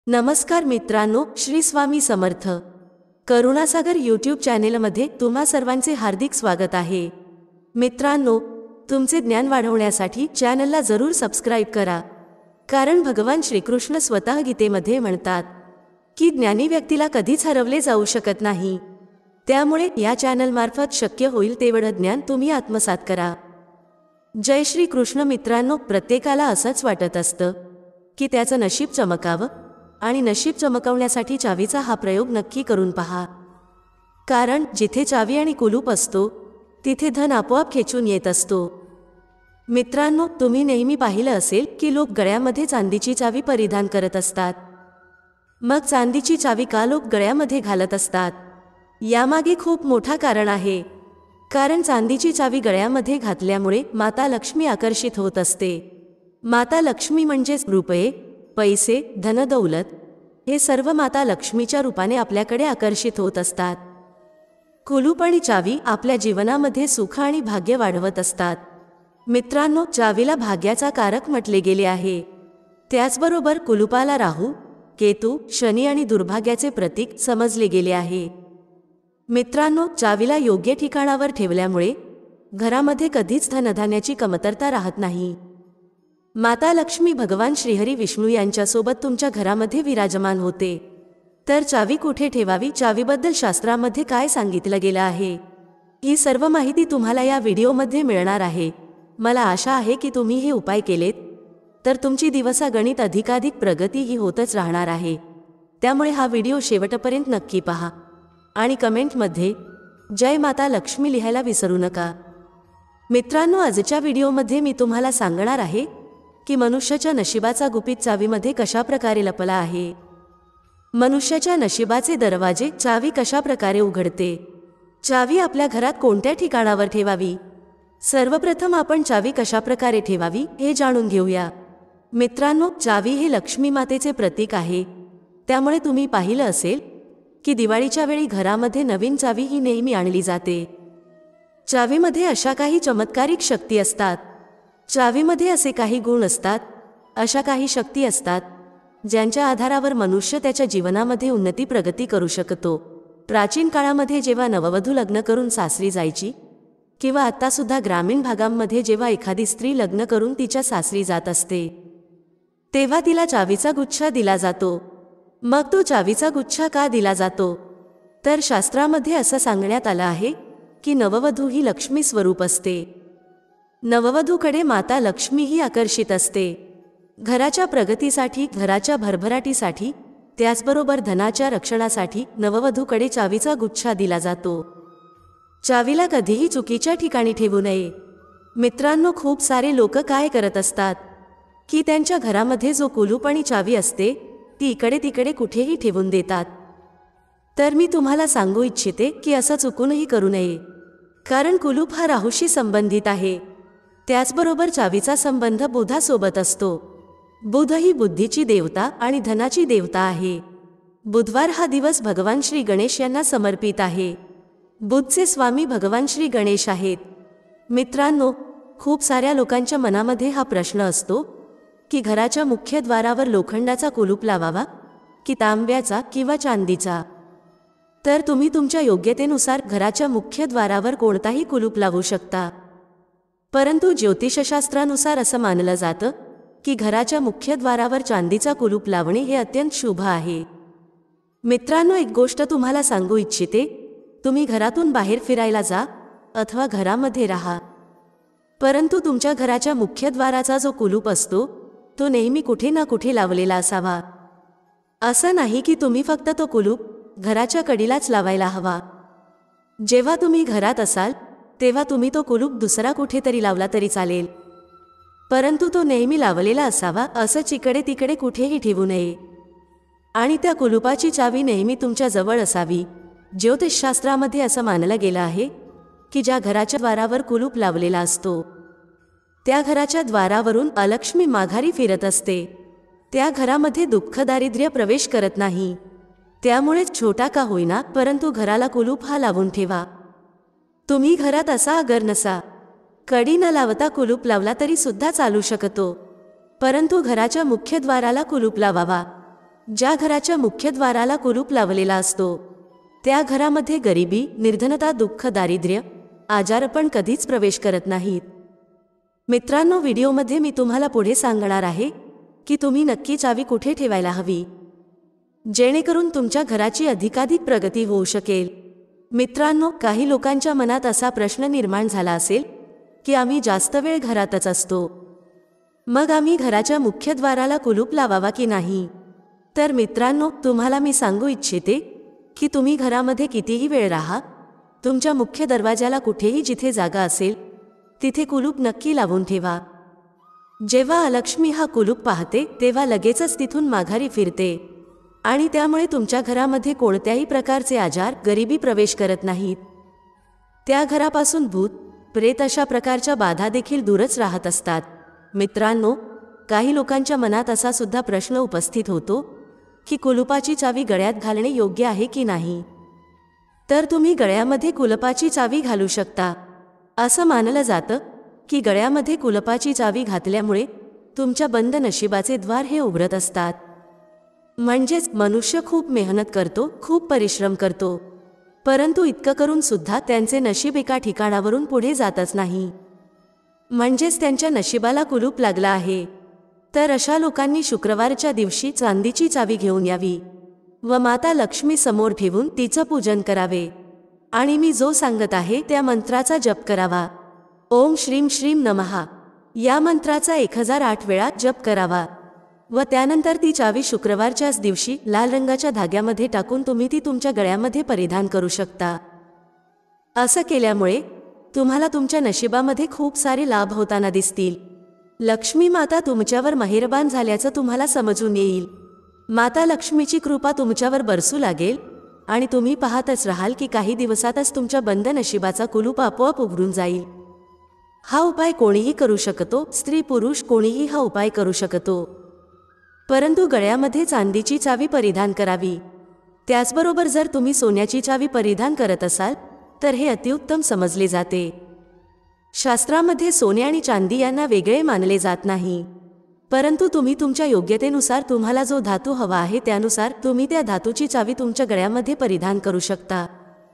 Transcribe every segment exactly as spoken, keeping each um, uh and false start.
नमस्कार मित्रांनो, श्री स्वामी समर्थ. करुणासागर यूट्यूब चॅनेलमध्ये तुम्हा सर्वांचे हार्दिक स्वागत आहे. मित्रांनो, तुमचे ज्ञान वाढवण्यासाठी चॅनलला जरूर सबस्क्राइब करा. कारण भगवान श्रीकृष्ण स्वतः गीतेमध्ये म्हणतात की ज्ञानी व्यक्तीला कधीच हरवले जाऊ शकत नाही. त्यामुळे या चॅनलमार्फत शक्य होईल तेवढं ज्ञान तुम्ही आत्मसात करा. जय श्री कृष्ण. मित्रांनो, प्रत्येकाला असंच वाटत असतं की त्याचं नशीब चमकावं आणि नशीब चमकवण्यासाठी चावीचा हा प्रयोग नक्की करून पहा. कारण जिथे चावी आणि कुलूप असतो तिथे धन आपोआप खेचून येत असतो. मित्रांनो, तुम्ही नेहमी पाहिलं असेल की लोक गळ्यामध्ये चांदीची चावी परिधान करत असतात. मग चांदीची चावी का लोक गळ्यामध्ये घालत असतात? यामागे खूप मोठा कारण आहे. कारण चांदीची चावी गळ्यामध्ये घातल्यामुळे माता लक्ष्मी आकर्षित होत असते. माता लक्ष्मी म्हणजेच रुपये, पैसे, धनदौलत हे सर्व माता लक्ष्मीच्या रूपाने आपल्याकडे आकर्षित होत असतात. कुलूप आणि चावी आपल्या जीवनामध्ये सुख आणि भाग्य वाढवत असतात. मित्रांनो, चावीला भाग्याचा कारक म्हटले गेले आहे. त्याचबरोबर कुलूपाला राहू, केतू, शनी आणि दुर्भाग्याचे प्रतीक समजले गेले आहे. मित्रांनो, चावीला योग्य ठिकाणावर ठेवल्यामुळे घरामध्ये कधीच धनधान्याची कमतरता राहत नाही. माता लक्ष्मी भगवान श्रीहरी विष्णू यांच्यासोबत तुमच्या घरामध्ये विराजमान होते. तर चावी कुठे ठेवावी, चावीबद्दल शास्त्रामध्ये काय सांगितलं गेलं आहे, ही सर्व माहिती तुम्हाला या व्हिडिओमध्ये मिळणार आहे. मला आशा आहे की तुम्ही हे उपाय केलेत तर तुमची दिवसागणित अधिकाधिक प्रगती ही होतच राहणार आहे. त्यामुळे हा व्हिडिओ शेवटपर्यंत नक्की पहा आणि कमेंटमध्ये जय माता लक्ष्मी लिहायला विसरू नका. मित्रांनो, आजच्या व्हिडिओमध्ये मी तुम्हाला सांगणार आहे की मनुष्याच्या नशिबाचा गुपित चावीमध्ये कशा प्रकारे लपला आहे. मनुष्याच्या नशिबाचे दरवाजे चावी कशा प्रकारे उघडते. चावी आपल्या घरात कोणत्या ठिकाणावर ठेवावी. सर्वप्रथम आपण चावी कशा प्रकारे ठेवावी हे जाणून घेऊया. मित्रांनो, चावी हे लक्ष्मी मातेचे प्रतीक आहे. त्यामुळे तुम्ही पाहिलं असेल की दिवाळीच्या वेळी घरामध्ये नवीन चावी ही नेहमी आणली जाते. चावीमध्ये अशा काही चमत्कारिक शक्ती असतात. चावीमध्ये असे काही गुण असतात, अशा काही शक्ती असतात ज्यांच्या आधारावर मनुष्य त्याच्या जीवनामध्ये उन्नती प्रगती करू शकतो. प्राचीन काळामध्ये जेव्हा नववधू लग्न करून सासरी जायची किंवा आत्तासुद्धा ग्रामीण भागांमध्ये जेव्हा एखादी स्त्री लग्न करून तिच्या सासरी जात असते तेव्हा तिला चावीचा गुच्छा दिला जातो. मग तो चावीचा गुच्छा का दिला जातो? तर शास्त्रामध्ये असं सांगण्यात आलं आहे की नववधू ही लक्ष्मी स्वरूप असते. नववधूकडे माता लक्ष्मी ही आकर्षित असते. घराच्या प्रगतीसाठी, घराच्या भरभराटीसाठी, त्याचबरोबर धनाच्या रक्षणासाठी नववधूकडे चावीचा गुच्छा दिला जातो. चावीला कधीही चुकीच्या ठिकाणी ठेवू नये. मित्रांनो, खूप सारे लोक काय करत असतात की त्यांच्या घरामध्ये जो कुलूप आणि चावी असते ती इकडे तिकडे कुठेही ठेवून देतात. तर मी तुम्हाला सांगू इच्छिते की असं चुकूनही करू नये. कारण कुलूप हा राहूशी संबंधित आहे. त्याचबरोबर चावीचा संबंध बुधासोबत असतो. बुध ही बुद्धीची देवता आणि धनाची देवता आहे. बुधवार हा दिवस भगवान श्री गणेश यांना समर्पित आहे. बुधचे स्वामी भगवान श्री गणेश आहेत. मित्रांनो, खूप साऱ्या लोकांच्या मनामध्ये हा प्रश्न असतो की घराच्या मुख्य द्वारावर लोखंडाचा कुलूप लावावा की तांब्याचा किंवा चांदीचा. तर तुम्ही तुमच्या योग्यतेनुसार घराच्या मुख्य द्वारावर कोणताही कुलूप लावू शकता. परंतु ज्योतिषशास्त्रानुसार असं मानलं जातं की घराच्या मुख्य द्वारावर चांदीचा कुलूप लावणे हे अत्यंत शुभ आहे. मित्रांनो, एक गोष्ट तुम्हाला सांगू इच्छिते. तुम्ही घरातून बाहेर फिरायला जा अथवा घरामध्ये राहा, परंतु तुमच्या घराच्या मुख्य द्वाराचा जो कुलूप असतो तो नेहमी कुठे ना कुठे लावलेला असावा. असं नाही की तुम्ही फक्त तो कुलूप घराच्या कडेलाच लावायला हवा. जेव्हा तुम्ही घरात असाल तेव्हा तुम्ही तो कुलूप दुसरा कुठेतरी लावला तरी चालेल, परंतु तो नेहमी लावलेला असावा. असं चिकडे तिकडे कुठेही ठेवू नये. आणि त्या कुलूपाची चावी नेहमी तुमच्या जवळ असावी. ज्योतिषशास्त्रामध्ये असं मानलं गेलं आहे की ज्या घराच्या द्वारावर कुलूप लावलेला असतो त्या घराच्या द्वारावरून अलक्ष्मी माघारी फिरत असते. त्या घरामध्ये दुःख, दारिद्र्य प्रवेश करत नाही. त्यामुळे छोटा का होईना परंतु घराला कुलूप हा लावून ठेवा. तुम्ही घरात असा अगर नसा, कडी न लावता कुलूप लावला तरी सुद्धा चालू शकतो, परंतु घराच्या मुख्य द्वाराला कुलूप लावावा. ज्या घराच्या मुख्यद्वाराला कुलूप लावलेला असतो त्या घरामध्ये गरिबी, निर्धनता, दुःख, दारिद्र्य, आजारपण कधीच प्रवेश करत नाहीत. मित्रांनो, व्हिडिओमध्ये मी तुम्हाला पुढे सांगणार आहे की तुम्ही नक्की चावी कुठे ठेवायला हवी, जेणेकरून तुमच्या घराची अधिकाधिक प्रगती होऊ शकेल. मित्रांनो, काही लोकांच्या मनात असा प्रश्न निर्माण झाला असेल की आम्ही जास्त वेळ घरातच असतो, मग आम्ही घराच्या मुख्यद्वाराला कुलूप लावावा की नाही? तर मित्रांनो, तुम्हाला मी सांगू इच्छिते की तुम्ही घरामध्ये कितीही वेळ राहा, तुमच्या मुख्य दरवाजाला कुठेही जिथे जागा असेल तिथे कुलूप नक्की लावून ठेवा. जेव्हा अलक्ष्मी हा कुलूप पाहते तेव्हा लगेचच तिथून माघारी फिरते आणि त्यामुळे तुमच्या घरामध्ये कोणत्याही प्रकारचे आजार, गरिबी प्रवेश करत नाहीत. त्या घरापासून भूत, प्रेत अशा प्रकारच्या बाधा देखील दूरच राहत असतात. मित्रांनो, काही लोकांच्या मनात असा सुद्धा प्रश्न उपस्थित होतो की कुलुपाची चावी गळ्यात घालणे योग्य आहे की नाही? तर तुम्ही गळ्यामध्ये कुलपाची चावी घालू शकता. असं मानलं जातं की गळ्यामध्ये कुलपाची चावी घातल्यामुळे तुमच्या बंद नशिबाचे द्वार हे उघडत असतात. म्हणजेच मनुष्य खूप मेहनत करतो, खूप परिश्रम करतो, परंतु इतकं करून सुद्धा त्यांचे नशीब एका ठिकाणावरून पुढे जातच नाही, म्हणजेच त्यांच्या नशिबाला कुलूप लागला आहे. तर अशा लोकांनी शुक्रवारच्या दिवशी चांदीची चावी घेऊन यावी व माता लक्ष्मी समोर ठेवून तिचं पूजन करावे आणि मी जो सांगत आहे त्या मंत्राचा जप करावा. ओम श्रीम श्रीम नमः या मंत्राचा एक हजार आठ वेळा जप करावा व त्यानंतर ती चावी शुक्रवारच्याच दिवशी लाल रंगाच्या धाग्यामध्ये टाकून तुम्ही ती तुमच्या गळ्यामध्ये परिधान करू शकता. असं केल्यामुळे तुम्हाला तुमच्या नशिबामध्ये खूप सारे लाभ होताना दिसतील. लक्ष्मी माता तुमच्यावर मेहरबान झाल्याचं तुम्हाला समजून येईल. माता लक्ष्मीची कृपा तुमच्यावर बरसू लागेल आणि तुम्ही पाहतच राहाल की काही दिवसातच तुमच्या बंद नशिबाचा कुलूप आपोआप उघडून जाईल. हा उपाय कोणीही करू शकतो, स्त्री पुरुष कोणीही हा उपाय करू शकतो, परंतु गळ्यामध्ये चांदीची चावी परिधान करावी. त्याचबरोबर जर तुम्ही सोन्याची चावी परिधान करत असाल तर हे अतिउत्तम समजले जाते. शास्त्रामध्ये सोने आणि चांदी यांना वेगळे मानले जात नाही, परंतु तुम्ही तुमच्या योग्यतेनुसार तुम्हाला जो धातू हवा आहे त्यानुसार तुम्ही त्या धातूची चावी तुमच्या गळ्यामध्ये परिधान करू शकता.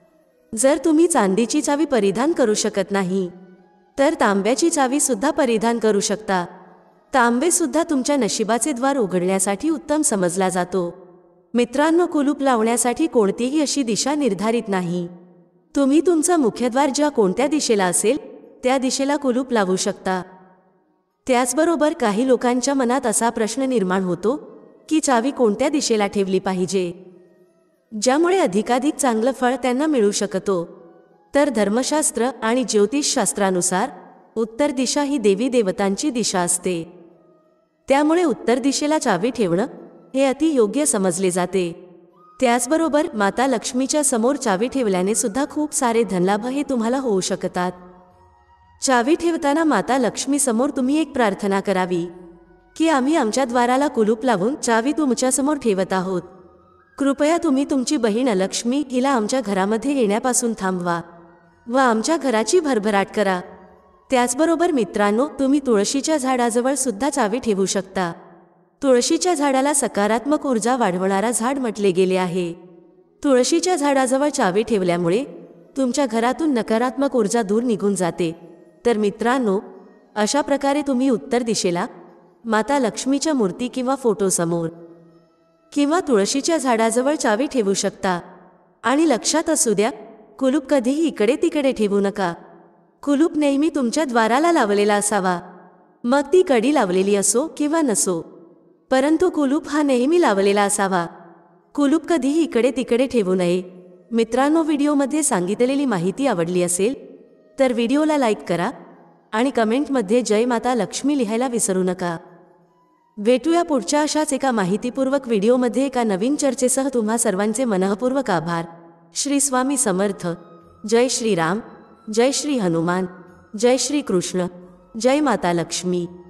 जर तुम्ही चांदीची चावी परिधान करू शकत नाही तर तांब्याची चावी सुद्धा परिधान करू शकता. तांबे सुद्धा तुमच्या नशिबाचे द्वार उघडण्यासाठी उत्तम समजला जातो. मित्रांनो, कुलूप लावण्यासाठी कोणतीही अशी दिशा निर्धारित नाही. तुम्ही तुमचा मुख्यद्वार ज्या कोणत्या दिशेला असेल त्या दिशेला कुलूप लावू शकता. त्याचबरोबर काही लोकांच्या मनात असा प्रश्न निर्माण होतो की चावी कोणत्या दिशेला ठेवली पाहिजे ज्यामुळे अधिकाधिक चांगलं फळ त्यांना मिळू शकतो. तर धर्मशास्त्र आणि ज्योतिषशास्त्रानुसार उत्तर दिशा ही देवी देवतांची दिशा असते, त्यामुळे उत्तर दिशेला चावी ठेवणं हे अति योग्य समजले जाते. त्याचबरोबर माता लक्ष्मीच्या समोर चावी ठेवल्याने सुद्धा खूप सारे धनलाभ हे तुम्हाला होऊ शकतात. चावी ठेवताना माता लक्ष्मी समोर तुम्ही एक प्रार्थना करावी की आम्ही आमच्या द्वाराला कुलूप लावून चावी तुमच्यासमोर ठेवत आहोत. कृपया तुम्ही तुमची बहीण लक्ष्मी हिला आमच्या घरामध्ये येण्यापासून थांबवा व आमच्या घराची भरभराट करा. त्याचबरोबर मित्रांनो, तुम्ही तुळशीच्या झाडाजवळ सुद्धा चावी ठेवू शकता. तुळशीच्या झाडाला सकारात्मक ऊर्जा वाढवणारा झाड म्हटले गेले आहे. तुळशीच्या झाडाजवळ चावी ठेवल्यामुळे तुमच्या घरातून नकारात्मक ऊर्जा दूर निघून जाते. तर मित्रांनो, अशा प्रकारे तुम्ही उत्तर दिशेला माता लक्ष्मीच्या मूर्ती किंवा फोटोसमोर किंवा तुळशीच्या झाडाजवळ चावी ठेवू शकता. आणि लक्षात असू द्या, कुलूप कधीही इकडे तिकडे ठेवू नका. कुलूप नेहमी तुमच्या द्वाराला लावलेला असावा, मग ती कडी लावलेली असो किंवा नसो, परंतु कुलूप हा नेहमी लावलेला असावा. कुलूप कधीही इकडे तिकडे ठेवू नये. मित्रांनो, व्हिडिओमध्ये सांगितलेली माहिती आवडली असेल तर व्हिडिओला लाईक करा आणि कमेंटमध्ये जय माता लक्ष्मी लिहायला विसरू नका. भेटूया पुढच्या अशाच एका माहितीपूर्वक व्हिडिओमध्ये एका नवीन चर्चेसह. तुम्हा सर्वांचे मनःपूर्वक आभार. श्री स्वामी समर्थ. जय श्री राम, जय श्री हनुमान, जय श्री कृष्ण, जय माता लक्ष्मी.